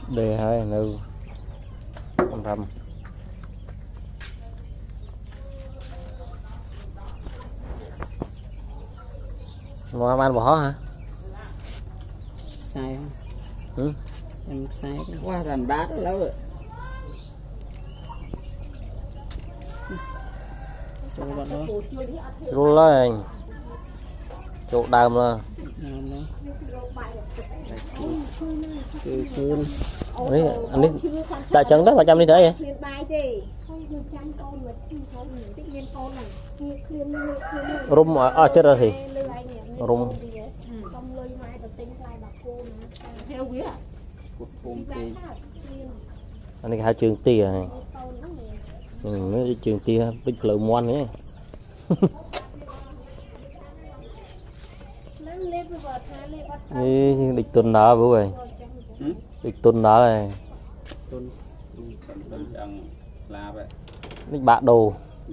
đề hơi nư thầm ngon ăn bỏ hả sai không? Ừ? Em sai quá thành đá đó lâu rồi. run lên chỗ đàm là anh đi tại trận đó 300 đi tới vậy rum ở chết rồi thì rum anh ấy hai trường tia này mấy trường tia bích lợn moan ấy địch tuần đó bố ơi địch tuần đó này địch bạ đồ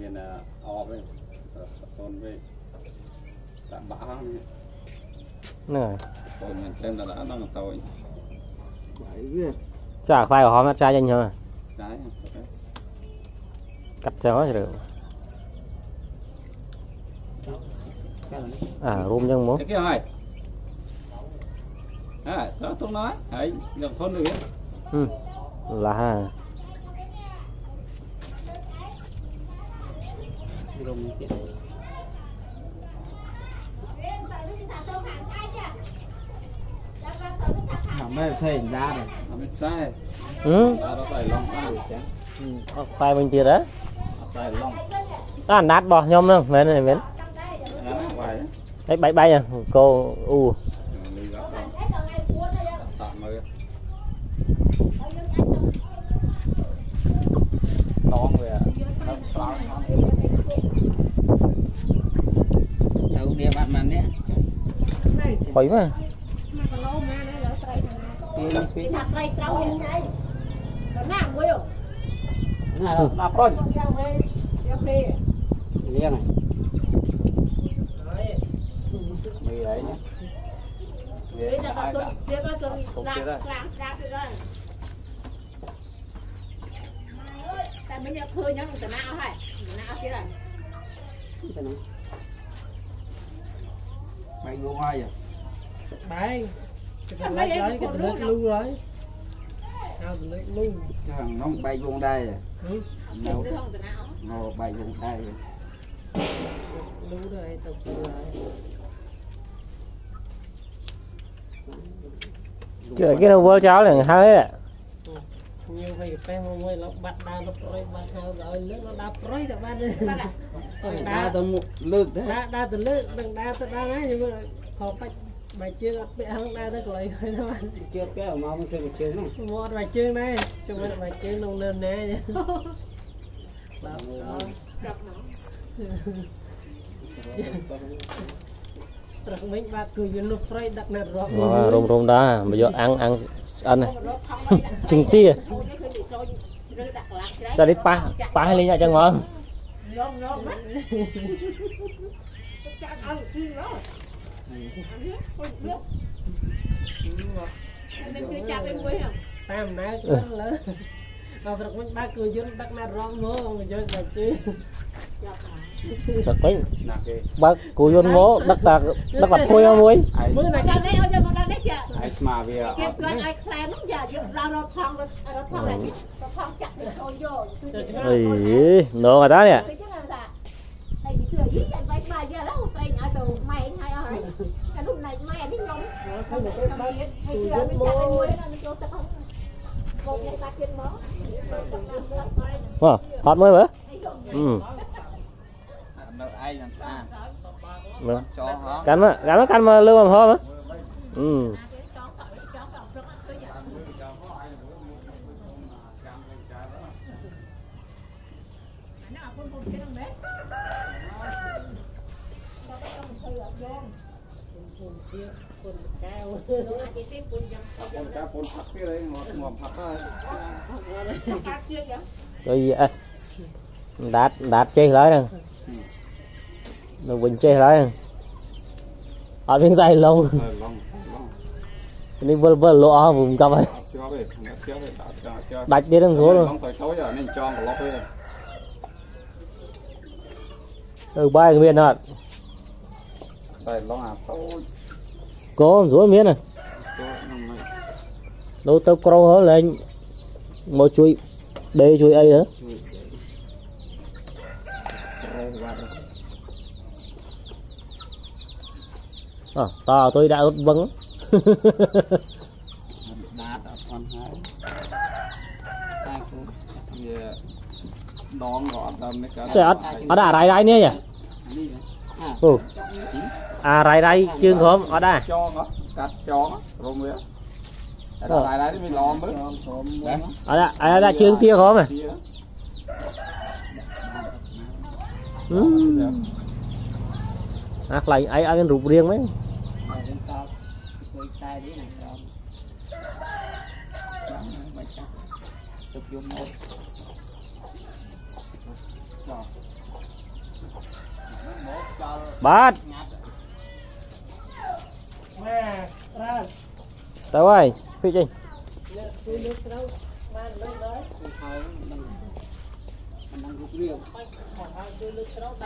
này chả khoai của họ nó trai nhanh hơn cắt cho nó được à rôm nhân muốn đó tôi nói ấy gần thôn được là mấy thầy ra rồi sai khoai bên kia đó nát bò nhom nữa mến này mến đấy bay bay à cô u đâu đi bạn mình đấy khuấy mà nào con liền này mì đấy nhé bây giờ khơi nhá một nào hay nào kia này bay vô ai vậy bay cái lấy cái nước lưu rồi sao nước lưu thằng nó bay vô đây rồi nó bay vô đây lưu đây tập trời cái đâu vô cháu là hơi ạ nhiều phải cái hôm nay nó bắt đá nó rồi bắt theo rồi nước nó đá rồi các bạn ơi đá từ một lượt thế đá từ lướt đừng đá từ đá đấy nhưng mà họ phải bài chưa bị hăng đá tới lại thôi các bạn chưa cái ở mau chưa chưa nó một bài chương đây chúng mình bài chương nông lên nè rồi mình bắt cười vô nó phải đặt nè rồi rôm rôm đó bây giờ ăn ăn này chừng tia ra đi pa hay lên nhà cho ngon tam nãy lớn rồi mình bắt cười vô đặt nè rồi mua người chơi bài chứ thật đấy bác cô vô mố đất là phôi không muối mưa này ra đây ở trong đây chứ ai mà về kịp cơn ai kèm nó giờ giờ ra phong này phong chặt được thôi vô ơi nổ ở đó nè thầy thừa ý vậy vậy mà giờ đó một tay nhỏ từ mày hay ơi cái lúc này mày biết nhông thầy thừa mình chặt cái muối nó cho tao không nhận ta trên mó hot mới bữa ai làm sao cắn mà lưu bằng hôm á rồi gì đát chơi lại nè nó bình chơi lại ở bên dây lông Đi vơ lọ vùng cặp ấy. Chưa về, chưa về, chưa. Đạch đi đằng số luôn. Long tối tối rồi nên cho một lóc đi. Ừ, ba cái miền hả? Đây long à tối. Có số miền này. Đâu tao câu hết lên. Một chuối đây chuối ấy hả? À, tôi đã vâng. đá ở con hai sai cũng Về đón gọt đâm mấy cái. Trời ở đà rai nhé nhỉ? đi Ừ. À rai chương khóm ở đà. Cho nó, cắt cho nó, rồi mới. Đây đây mới lòm mới. Ở đà chương kia khóm à? Ác lại ai rụt riêng mấy. lên sau quay sai đi này rồi chụp vô một Bát. Mà ra Tao ơi, phi trình. tôi nước đâu mà lên đấy đang rút riêng tôi nước đâu